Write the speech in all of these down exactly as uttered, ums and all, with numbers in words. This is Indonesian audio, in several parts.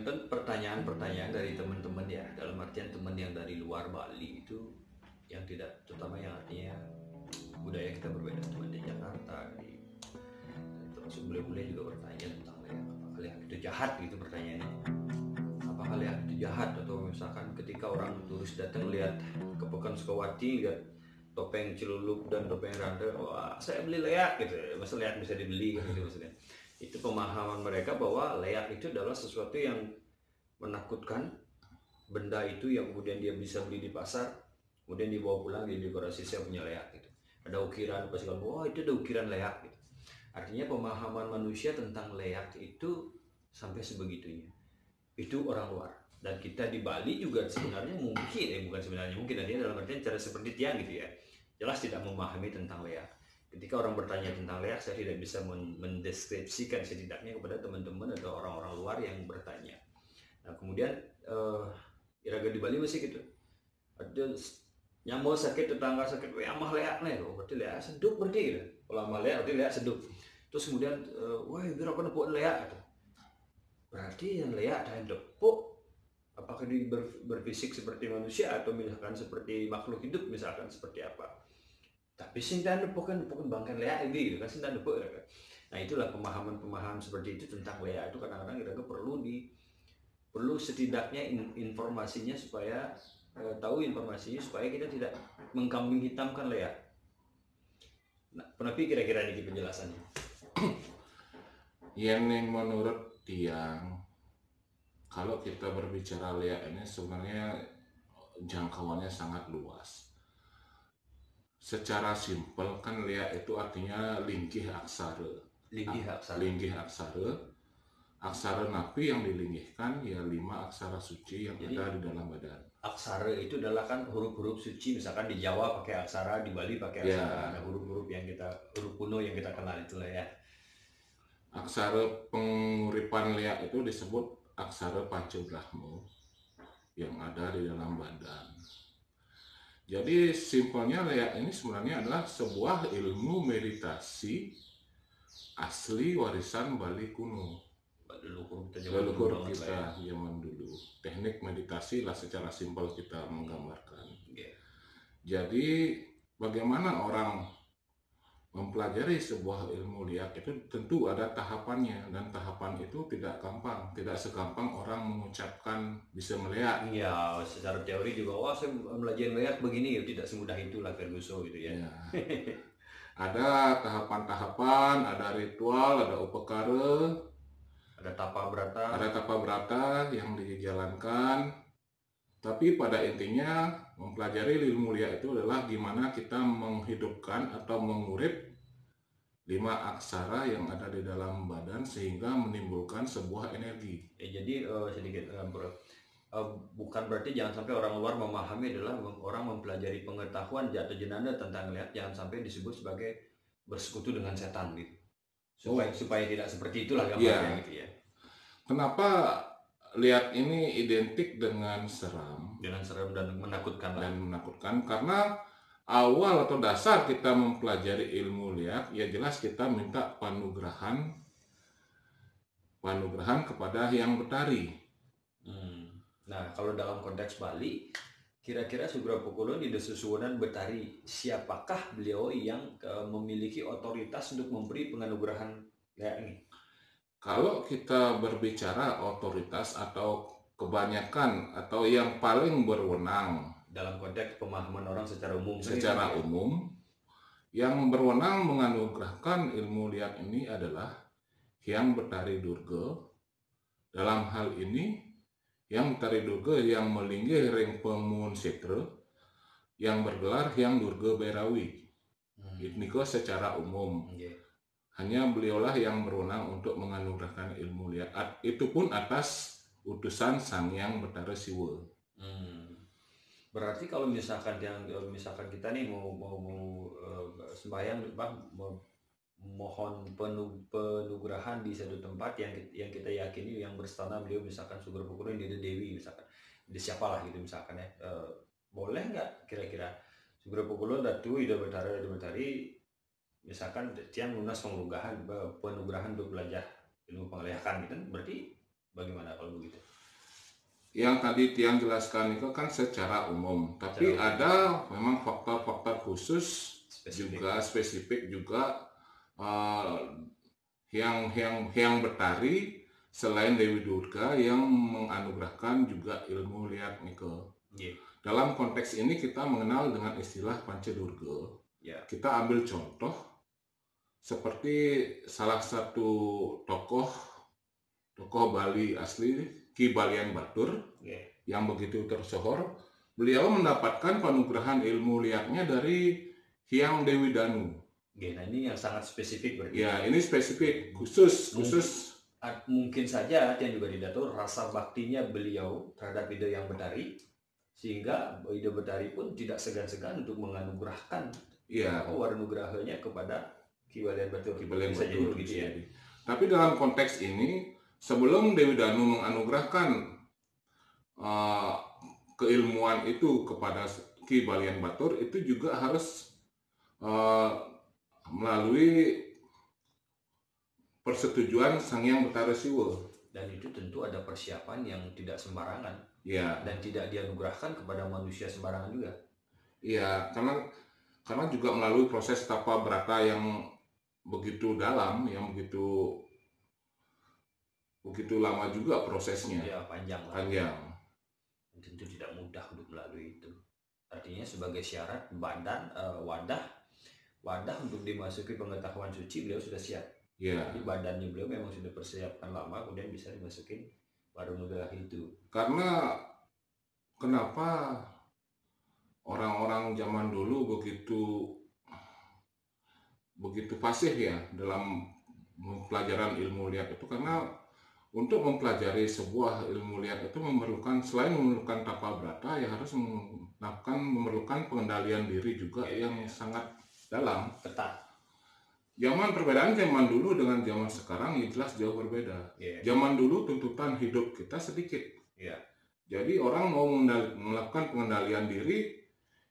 kan pertanyaan-pertanyaan dari teman-teman ya, dalam artian teman yang dari luar Bali itu, yang tidak, terutama yang artinya budaya kita berbeda, teman di Jakarta, di, termasuk bule-bule juga bertanya tentang leak. Apakah leak itu jahat gitu pertanyaannya? Apakah leak itu jahat? Atau misalkan ketika orang turis datang lihat ke Pekan Sukawati, lihat topeng celulup dan topeng randa, wah saya beli leak gitu, masa leak bisa dibeli gitu maksudnya. Itu pemahaman mereka bahwa leak itu adalah sesuatu yang menakutkan, benda itu yang kemudian dia bisa beli di pasar, kemudian dibawa pulang di dekorasi, saya punya leak gitu. Ada ukiran apa segala, oh itu ada ukiran leak gitu. Artinya pemahaman manusia tentang leak itu sampai sebegitunya. Itu orang luar. Dan kita di Bali juga sebenarnya mungkin, eh bukan sebenarnya mungkin, artinya dalam artian cara seperti Tiang gitu ya, jelas tidak memahami tentang leak. Ketika orang bertanya tentang leak, saya tidak bisa mendeskripsikan setidaknya kepada teman-teman atau orang-orang luar yang bertanya. Nah kemudian uh, iraga di Bali masih gitu, ada nyamuk sakit, tetangga sakit, wah amah leak nih, berarti leak seduk berarti gitu. Kalau amah leak berarti leak seduk. Terus kemudian, uh, wah biar aku nepuk leak gitu. Berarti yang leak dan nepuk, apakah dia ber, berfisik seperti manusia atau misalkan seperti makhluk hidup, misalkan seperti apa? Tapi sintan nepuk kan nepuk bangkan leak ini gitu kan, sintan nepuk kan. Nah itulah pemahaman-pemahaman seperti itu tentang leak itu kadang-kadang kita perlu di perlu setidaknya in, informasinya supaya eh, tahu informasinya supaya kita tidak mengkambing hitamkan leak. Nah, kenapa kira-kira ini penjelasannya? Yang menurut Tiang, kalau kita berbicara leak ini sebenarnya jangkauannya sangat luas. Secara simpel kan leak itu artinya linggih aksara. Linggih aksara. Linggih aksara. Aksara napi yang dilinggihkan ya lima aksara suci yang Jadi, ada di dalam badan. Aksara itu adalah kan huruf-huruf suci, misalkan di Jawa pakai aksara, di Bali pakai aksara. Ya. Ada huruf-huruf yang kita, huruf kuno yang kita kenal itulah ya. Aksara penguripan leak itu disebut aksara Pancabrahma yang ada di dalam badan. Jadi simpelnya leak ini sebenarnya adalah sebuah ilmu meditasi asli warisan Bali kuno. Leluhur kita Leluhur kita zaman dulu. Teknik meditasi lah secara simpel kita menggambarkan. Yeah. Jadi bagaimana orang mempelajari sebuah ilmu leak itu tentu ada tahapannya, dan tahapan itu tidak gampang, tidak segampang orang mengucapkan bisa meleak. Iya, secara teori juga, wah saya belajar meleak begini, ya tidak semudah itulah Ferguson gitu ya. Ya. Ada tahapan-tahapan, ada ritual, ada upakara, ada tapa brata, ada tapa brata yang dijalankan. Tapi pada intinya mempelajari ilmu leak itu adalah gimana kita menghidupkan atau mengurip lima aksara yang ada di dalam badan sehingga menimbulkan sebuah energi. Ya, jadi uh, sedikit uh, bro, uh, bukan berarti jangan sampai orang luar memahami adalah orang mempelajari pengetahuan jatuh jenanda tentang leak, jangan sampai disebut sebagai bersekutu dengan setan gitu. Supaya oh. supaya tidak seperti itulah gambarnya ya. Gitu ya. Kenapa leak ini identik dengan seram, dengan seram dan menakutkan dan menakutkan karena awal atau dasar kita mempelajari ilmu leak ya jelas kita minta panugrahan panugrahan kepada Hyang Betari. Hmm. Nah kalau dalam konteks Bali, kira-kira Sugro Pukulo di Desusunan Betari, siapakah beliau yang uh, memiliki otoritas untuk memberi penganugerahan leak ini? Kalau kita berbicara otoritas atau kebanyakan atau yang paling berwenang dalam konteks pemahaman orang secara umum, secara ini, umum yang berwenang menganugerahkan ilmu leak ini adalah Hyang Betari Durga. Dalam hal ini Hyang Betari Durga yang melinggih ring pemun setra yang bergelar Hyang Durga Berawi. Hmm. Ini kok secara umum. Okay. Hanya beliaulah yang berwenang untuk menganugerahkan ilmu leak. Itu pun atas utusan Sang Hyang Betara Siwa. Hmm. Berarti kalau misalkan yang misalkan kita nih mau mau, mau uh, sembahyang, bang, mau, mohon penu, penugrahan di satu tempat yang yang kita yakini yang berstana beliau, misalkan Sugro Pukulo ini ada Dewi misalkan, di siapalah gitu misalkan ya, uh, boleh nggak kira-kira Sugro Pukulo Datu Ida Betara Ida Betari misalkan Tiang lunas pengugahan penugrahan untuk belajar ilmu pengleakan gitu, berarti bagaimana kalau begitu? yang tadi Tiang jelaskan itu kan secara umum, tapi Secara umum. ada memang faktor-faktor khusus Spesifik. juga spesifik juga uh, yang yang yang bertari selain Dewi Durga yang menganugerahkan juga ilmu liat nike. Yeah. Dalam konteks ini kita mengenal dengan istilah Pancadurga. Yeah. Kita ambil contoh seperti salah satu tokoh tokoh Bali asli Ki Balian Batur Yeah. yang begitu tersohor. Beliau mendapatkan penugerahan ilmu liatnya dari Hyang Dewi Danu. Yeah, nah ini yang sangat spesifik berarti. Ya, ini spesifik, khusus, khusus. Mungkin saja yang juga didatur rasa baktinya beliau terhadap ide yang bertari, sehingga ide bertari pun tidak segan-segan untuk menganugerahkan ya. Warunugrahanya kepada Ki Balian Batur. Ki Balian Bisa Batur, jadi begitu ya. Tapi dalam konteks ini, sebelum Dewi Danu menganugerahkan uh, keilmuan itu kepada Ki Balian Batur, itu juga harus uh, melalui persetujuan Sang Hyang Betara Siwa. Dan itu tentu ada persiapan yang tidak sembarangan. Ya. Dan tidak dianugerahkan kepada manusia sembarangan juga. Iya, karena karena juga melalui proses tapa brata yang begitu dalam, yang begitu begitu lama juga prosesnya. Ya, panjang lah. Panjang. Dan tentu tidak mudah untuk melalui itu. Artinya sebagai syarat badan uh, wadah wadah untuk dimasuki pengetahuan suci beliau sudah siap. Ya. Jadi badannya beliau memang sudah persiapkan lama, kemudian bisa dimasukin Warunugraha itu. Karena kenapa orang-orang zaman dulu begitu begitu fasih ya dalam pelajaran ilmu liat itu, karena untuk mempelajari sebuah ilmu liat itu memerlukan, selain memerlukan tapa brata, ya harus melakukan memerlukan pengendalian diri juga ya, yang ya. sangat dalam, ketat. Zaman perbedaan zaman dulu dengan zaman sekarang ya jelas jauh berbeda. Yeah. Zaman dulu tuntutan hidup kita sedikit. Yeah. Jadi orang mau melakukan pengendalian diri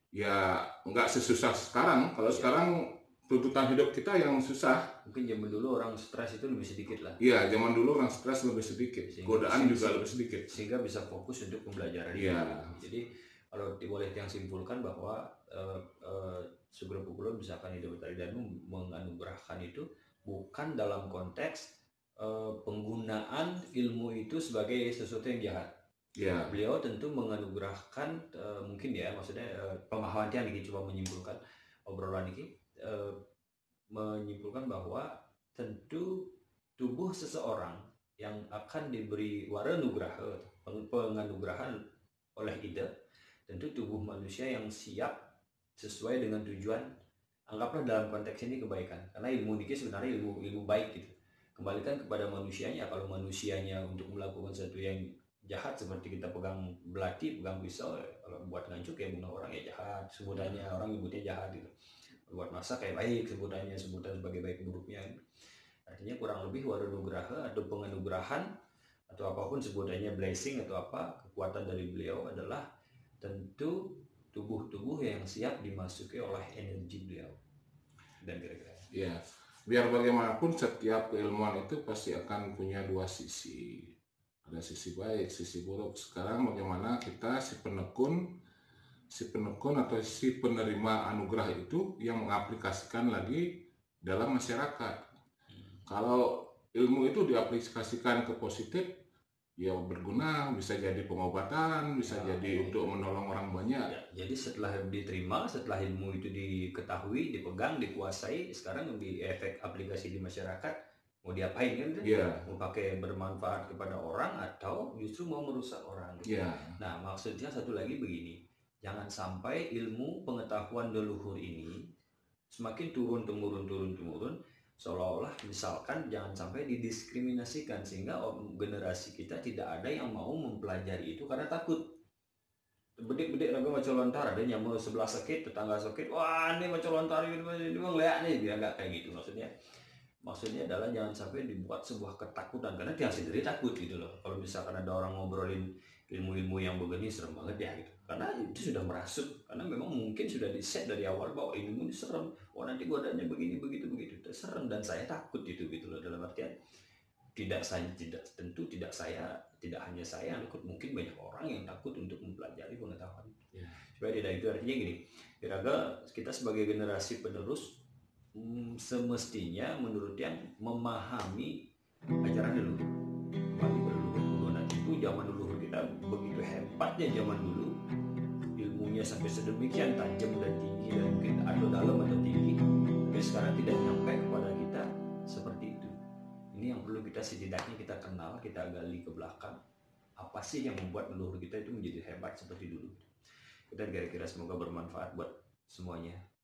ya nggak sesusah sekarang. Kalau yeah. sekarang tuntutan hidup kita yang susah. Mungkin zaman dulu orang stres itu lebih sedikit lah. Iya, zaman dulu orang stres lebih sedikit. Sehingga, godaan sehingga, juga lebih sedikit. Sehingga bisa fokus untuk pembelajaran. Iya. Jadi kalau boleh yang simpulkan bahwa uh, uh, Sugro Pukulo misalkan Hidup Betari Danu menganugerahkan itu bukan dalam konteks uh, penggunaan ilmu itu sebagai sesuatu yang jahat. Yeah. Beliau tentu menganugerahkan uh, mungkin ya maksudnya uh, pemahaman yang ini coba menyimpulkan obrolan ini uh, menyimpulkan bahwa tentu tubuh seseorang yang akan diberi Warunugraha penganugerahan oleh ide, tentu tubuh manusia yang siap sesuai dengan tujuan, anggaplah dalam konteks ini kebaikan, karena ilmu niki sebenarnya ilmu ilmu baik gitu. Kembalikan kepada manusianya. Kalau manusianya untuk melakukan sesuatu yang jahat seperti kita pegang belati, pegang pisau, kalau buat ngancuk ya bunuh orang ya jahat, sebutannya orang nyebutnya jahat gitu. Buat masak kayak baik, sebutannya sebutan sebagai baik buruknya. Artinya kurang lebih Warunugraha atau penganugerahan atau apapun sebutannya blessing atau apa, kekuatan dari beliau adalah tentu tubuh-tubuh yang siap dimasuki oleh energi beliau. Dan kira-kira ya, biar bagaimanapun setiap keilmuan itu pasti akan punya dua sisi. Ada sisi baik, sisi buruk. Sekarang bagaimana kita si penekun si penekun atau si penerima anugerah itu yang mengaplikasikan lagi dalam masyarakat. Hmm. Kalau ilmu itu diaplikasikan ke positif, ya berguna, bisa jadi pengobatan, bisa ya, jadi ya, untuk ya. menolong orang banyak. Ya, jadi setelah diterima, setelah ilmu itu diketahui, dipegang, dikuasai, sekarang di efek aplikasi di masyarakat, mau diapain kan? Ya. Mau pakai bermanfaat kepada orang atau justru mau merusak orang. Gitu. Ya. Nah, maksudnya satu lagi begini, jangan sampai ilmu pengetahuan leluhur ini semakin turun temurun turun temurun. Seolah-olah misalkan jangan sampai didiskriminasikan sehingga generasi kita tidak ada yang mau mempelajari itu karena takut. Bedik-bedik raga macam lontar, ada yang mau sebelah sakit, tetangga sakit, wah ini macam lontar ini memang lihat nih, dia nggak kayak gitu maksudnya. Maksudnya adalah jangan sampai dibuat sebuah ketakutan karena dia sendiri takut gitu loh. Kalau misalkan ada orang ngobrolin ilmu-ilmu yang begini serem banget ya gitu. Karena itu sudah merasuk, karena memang mungkin sudah di set dari awal bahwa ilmu ini serem, oh nanti godaannya begini begitu begitu, serem dan saya takut itu gitu loh, dalam artian tidak saya tidak tentu tidak saya tidak hanya saya yang takut, mungkin banyak orang yang takut untuk mempelajari pengetahuan. Ya. Supaya tidak itu artinya gini, kira-kira kita sebagai generasi penerus hmm, semestinya menurut yang memahami ajaran leluhur, kembali ke leluhur kuno. Nah itu zaman leluhur kita begitu hebatnya zaman dulu, ilmunya sampai sedemikian tajam dan tinggi dan mungkin atau dalam atau tinggi, tapi sekarang tidak nyampe kepada kita seperti itu. Ini yang perlu kita setidaknya kita kenal, kita gali ke belakang. Apa sih yang membuat leluhur kita itu menjadi hebat seperti dulu? Dan kira-kira semoga bermanfaat buat semuanya.